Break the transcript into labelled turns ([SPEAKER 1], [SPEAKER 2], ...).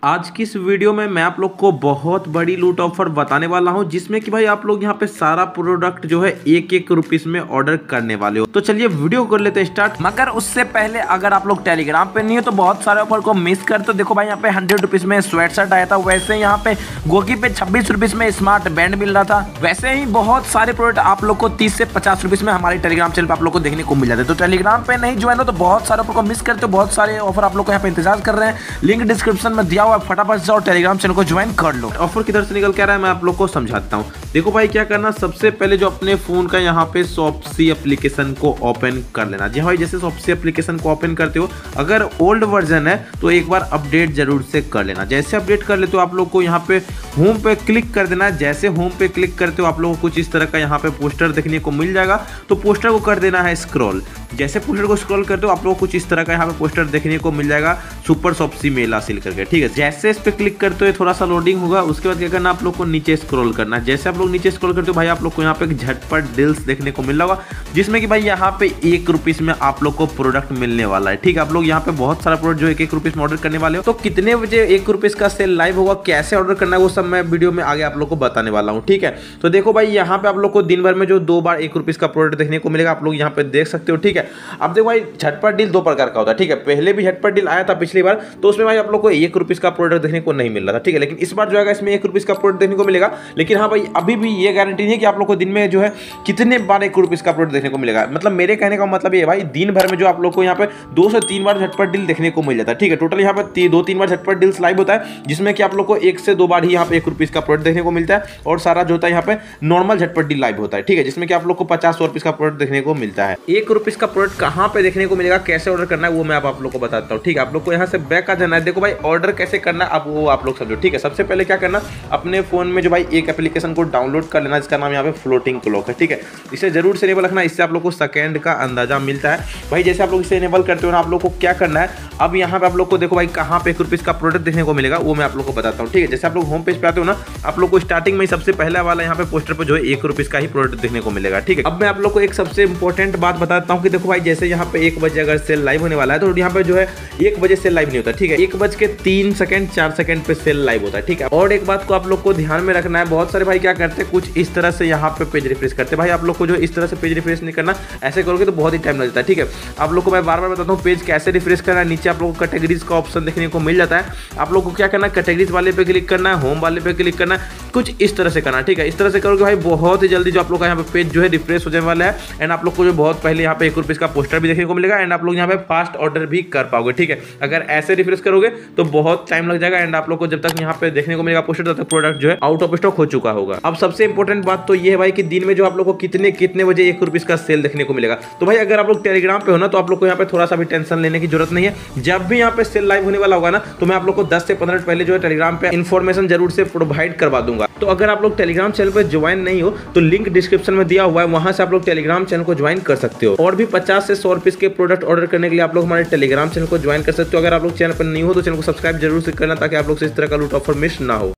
[SPEAKER 1] आज की इस वीडियो में मैं आप लोग को बहुत बड़ी लूट ऑफर बताने वाला हूं, जिसमें कि भाई आप लोग यहां पे सारा प्रोडक्ट जो है एक रुपीस में ऑर्डर करने वाले हो। तो चलिए वीडियो कर लेते हैं स्टार्ट। मगर उससे पहले अगर आप लोग टेलीग्राम पे नहीं हो तो बहुत सारे ऑफर को मिस कर। तो देखो भाई यहाँ पे 100 रुपीज में स्वेट शर्ट आया था, वैसे यहाँ पे गोगी पे 26 रुपीज में स्मार्ट बैंड मिल रहा था। वैसे ही बहुत सारे प्रोडक्ट आप लोग को 30 से 50 रुपीज में हमारे टेलीग्राम चैनल पर आप लोग को देखने को मिल जाते हैं। तो टेलीग्राम पे नहीं ज्वाइन हो तो बहुत सारे ऑफर को मिस करते हो। बहुत सारे ऑफर आप लोग को यहाँ पे इंतजार कर रहे हैं, लिंक डिस्क्रिप्शन में दिया हुआ है, फटाफट जाओ टेलीग्राम चैनल को ज्वाइन कर लो। ऑफर किधर से निकल के आ रहा है मैं आप लोग को समझाता हूँ। देखो भाई क्या करना, सबसे पहले जो अपने फोन का यहाँ पे शॉप्सी एप्लीकेशन को ओपन कर लेना। जी भाई जैसे शॉप्सी एप्लीकेशन को ओपन करते हो, अगर ओल्ड वर्जन है तो एक बार अपडेट जरूर से कर लेना। जैसे अपडेट कर लेते हो आप लोग को यहाँ पे होम पे क्लिक कर देना है। जैसे होम पे क्लिक करते हो आप लोगों को कुछ इस तरह का यहाँ पे पोस्टर देखने को मिल जाएगा। तो पोस्टर को कर देना है स्क्रॉल। जैसे पोस्टर को स्क्रॉल करते हो आप लोगों को कुछ इस तरह का यहाँ पे पोस्टर देखने को मिल जाएगा, सुपर शॉप्सी मेला सेल करके। ठीक है, जैसे इस पे क्लिक करते हो थोड़ा सा लोडिंग होगा, उसके बाद क्या करना आप लोग को नीचे स्क्रॉल करना है। जैसे आप लोग नीचे स्क्रॉल करते हो भाई आप लोग को यहाँ पे झटपट डील्स देखने को मिल रहा होगा, जिसमें कि भाई यहाँ पे 1 रुपीस में आप लोग को प्रोडक्ट मिलने वाला है। ठीक है, आप लोग यहाँ पे बहुत सारा प्रोडक्ट जो 1 रुपीस में ऑर्डर करने वाले हो। तो कितने बजे 1 रुपीस का सेल लाइव होगा, कैसे ऑर्डर करना है, वो सब मैं वीडियो में आगे आप लोग को बताने वाला हूँ। ठीक है, तो देखो भाई यहाँ पे आप लोग को दिन भर में जो 2 बार 1 रुपीस का प्रोडक्ट देखने को मिलेगा, आप लोग यहाँ पे देख सकते हो। ठीक है, अब देखो भाई झटपट डील 2 प्रकार का होता है। ठीक है, पहले भी झटपट डील आया था पिछली बार, तो उसमें भाई आप लोग को 1 रुपीस का प्रोडक्ट देखने को नहीं मिल रहा था। ठीक है, लेकिन इस बार जो है इसमें 1 रुपीस का प्रोडक्ट देखने को मिलेगा। लेकिन हाँ भाई अभी भी ये गारंटी नहीं है कि आप लोग को दिन में जो है कितने बार 1 रुपीस का प्रोडक्ट देखने को मिलेगा। मतलब मेरे कहने का मतलब ये है भाई दिन भर में जो आप लोग को यहाँ पे 2 से 3 बार झटपट डील देखने को मिल जाता है। ठीक है, टोटल यहाँ पे 2-3 बार झटपट डील्स लाइव होता है, जिसमें कि आप लोग को 1 से 2 बार ही यहाँ पे 1 रुपीस का प्रोडक्ट देखने को मिलता है, और सारा जो होता है यहाँ पे नॉर्मल झटपट डील लाइव होता है। ठीक है, जिसमें कि आप लोग को 50-100 रुपीस का प्रोडक्ट देखने को मिलता है। 1 रुपीस का प्रोडक्ट कहाँ पे देखने को मिलेगा, कैसे ऑर्डर करना है वो मैं आप लोग को बताता हूँ। ठीक है, आप लोग को यहाँ से बैक आ जाना है। देखो भाई ऑर्डर कैसे करना है अब वो आप लोग समझो। ठीक है, सबसे पहले क्या करना, अपने फोन में जो भाई एक एप्लीकेशन को डाउनलोड कर लेना, जिसका नाम यहाँ पे फ्लोटिंग क्लॉक है। ठीक है, इसे जरूर से इनेबल रखना, इससे आप लोग को सेकंड का अंदाजा मिलता है। भाई जैसे आप लोग इसे इनेबल करते हो ना, आप लोग को क्या करना है, अब यहाँ पे आप लोग को देखो भाई कहाँ पे 1 रुपीस का प्रोडक्ट देखने को मिलेगा वो मैं आप लोग को बताता हूँ। ठीक है, जैसे आप लोग होम पेज पे आते हो ना, आप लोग को स्टार्टिंग में सबसे पहला वाला यहाँ पे पोस्टर पे जो है 1 रुपीस का ही प्रोडक्ट देखने को मिलेगा। ठीक है, अब मैं आप लोग को एक सबसे इंपॉर्टेंट बात बताता हूँ कि देखो भाई जैसे यहाँ पे 1 बजे अगर सेल लाइव होने वाला है, तो यहाँ पे जो है 1 बजे सेल लाइव नहीं होता। ठीक है, 1:03 सेकंड 4 सेकंड पे सेल लाइव होता है। ठीक है, और एक बात को आप लोग को ध्यान में रखना है, बहुत सारे भाई क्या करते हैं कुछ इस तरह से यहाँ पे पेज रिफ्रेश करते हैं। भाई आप लोग को जो इस तरह से पेज रिफ्रेश नहीं करना, ऐसे करोगे तो बहुत ही टाइम लग जाता है। ठीक है, आप लोग को मैं बार बार बताता हूँ पेज कैसे रिफ्रेश करना है। नीचे आप लोग को कैटेगरीज का ऑप्शन देखने को मिल जाता है, आप लोग को क्या करना है, कैटेगरीज वाले पे क्लिक करना है, होम वाले पे क्लिक करना है, कुछ इस तरह से करना है। ठीक है, इस तरह से करोगे भाई बहुत ही जल्दी जो आप लोग का यहाँ पे पेज जो है रिफ्रेश हो जाने वाला है, एंड आप लोग को जो बहुत पहले यहाँ पे 1 रुपीस का पोस्टर भी देखने को मिलेगा, एंड आप लोग यहाँ पे फास्ट ऑर्डर भी कर पाओगे। ठीक है, अगर ऐसे रिफ्रेश करोगे तो बहुत टाइम लग जाएगा, एंड आप लोग को जब तक यहाँ पे देखने को मिलेगा पोस्टर तब तक प्रोडक्ट जो है आउट ऑफ स्टॉक हो चुका होगा। अब सबसे इंपॉर्टेंट बात तो ये है भाई कि दिन में जो आप लोग को कितने बजे 1 रुपीस का सेल देखने को मिलेगा। तो भाई अगर आप लोग टेलीग्राम पे हो ना, तो आप लोग को यहाँ पे थोड़ा सा भी टेंशन लेने की जरूरत नहीं है। जब भी यहाँ पे सेल लाइव होने वाला होगा ना, तो मैं आप लोग को 10 से 15 मिनट पहले जो है टेलीग्राम पे इन्फॉर्मेशन जरूर से प्रोवाइड करवा दूंगा। तो अगर आप लोग टेलीग्राम चैनल पे ज्वाइन नहीं हो तो लिंक डिस्क्रिप्शन में दिया हुआ है, वहां से आप लोग टेलीग्राम चैनल को ज्वाइन कर सकते हो। और भी 50 से 100 रुपीस के प्रोडक्ट ऑर्डर करने के लिए आप लोग हमारे टेलीग्राम चैनल को ज्वाइन कर सकते हो। अगर आप लोग चैनल पर नहीं हो तो चैनल को सब्सक्राइब जरूर से करना, ताकि आप लोग से इस तरह का लूट ऑफर मिस ना हो।